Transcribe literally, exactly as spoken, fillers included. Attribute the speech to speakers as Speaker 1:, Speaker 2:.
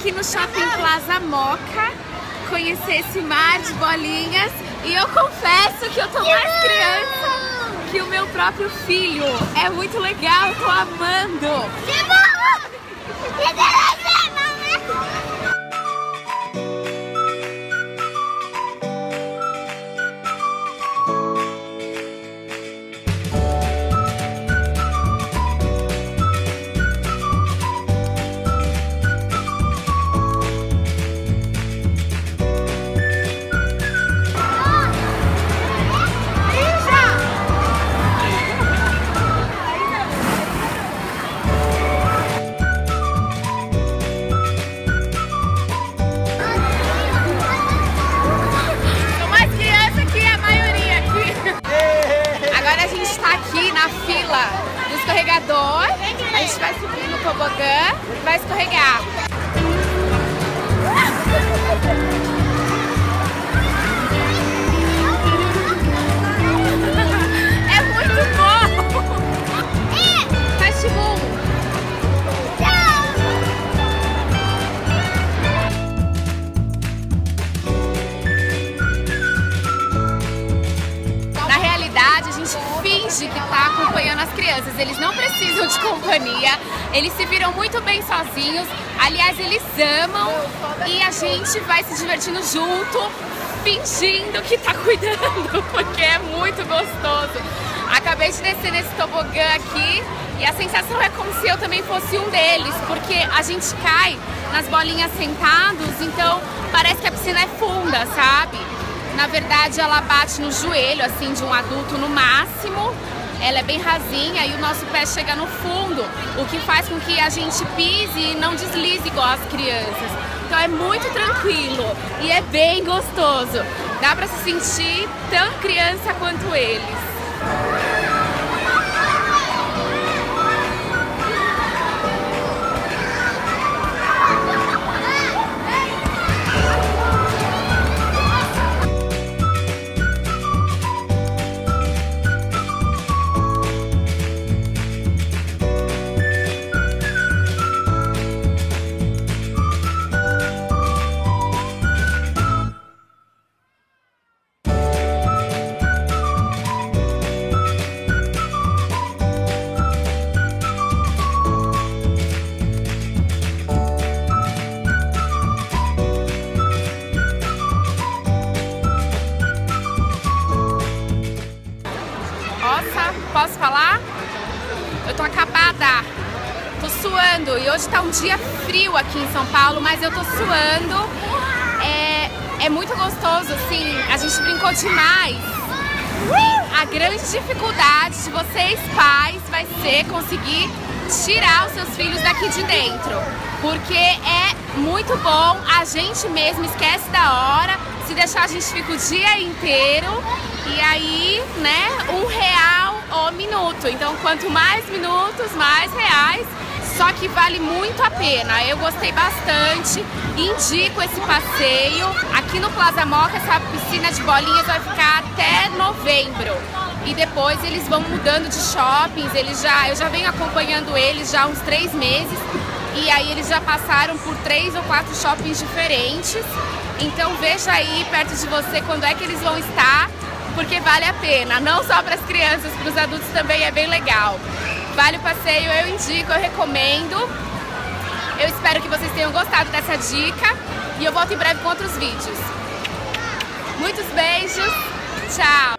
Speaker 1: aqui no Shopping Plaza Moca, conhecer esse mar de bolinhas. E eu confesso que eu tô mais criança que o meu próprio filho. É muito legal, eu tô amando.
Speaker 2: Do escorregador, a gente vai subir no tobogã e vai escorregar. É muito bom! Faz tibum! Na realidade, a gente finge que tá acompanhando as crianças, eles não precisam de companhia, eles se viram muito bem sozinhos, aliás eles amam e a gente vai se divertindo junto, fingindo que tá cuidando, porque é muito gostoso. Acabei de descer nesse tobogã aqui e a sensação é como se eu também fosse um deles, porque a gente cai nas bolinhas sentados, então parece que a piscina é funda, sabe? Na verdade ela bate no joelho, assim, de um adulto no máximo. Ela é bem rasinha e o nosso pé chega no fundo, o que faz com que a gente pise e não deslize igual as crianças. Então é muito tranquilo e é bem gostoso. Dá pra se sentir tão criança quanto eles. Nossa, posso falar? Eu tô acabada, tô suando e hoje tá um dia frio aqui em São Paulo, mas eu tô suando, é, é muito gostoso, assim, a gente brincou demais. E a grande dificuldade de vocês pais vai ser conseguir tirar os seus filhos daqui de dentro, porque é muito bom, a gente mesmo esquece da hora, se deixar a gente fica o dia inteiro. E aí, né, um real o minuto. Então, quanto mais minutos, mais reais. Só que vale muito a pena. Eu gostei bastante. Indico esse passeio. Aqui no Plaza Moca, essa piscina de bolinhas vai ficar até novembro. E depois eles vão mudando de shoppings. Eles já, eu já venho acompanhando eles já há uns três meses. E aí eles já passaram por três ou quatro shoppings diferentes. Então veja aí perto de você quando é que eles vão estar. Porque vale a pena, não só para as crianças, para os adultos também é bem legal. Vale o passeio, eu indico, eu recomendo. Eu espero que vocês tenham gostado dessa dica e eu volto em breve com outros vídeos. Muitos beijos, tchau!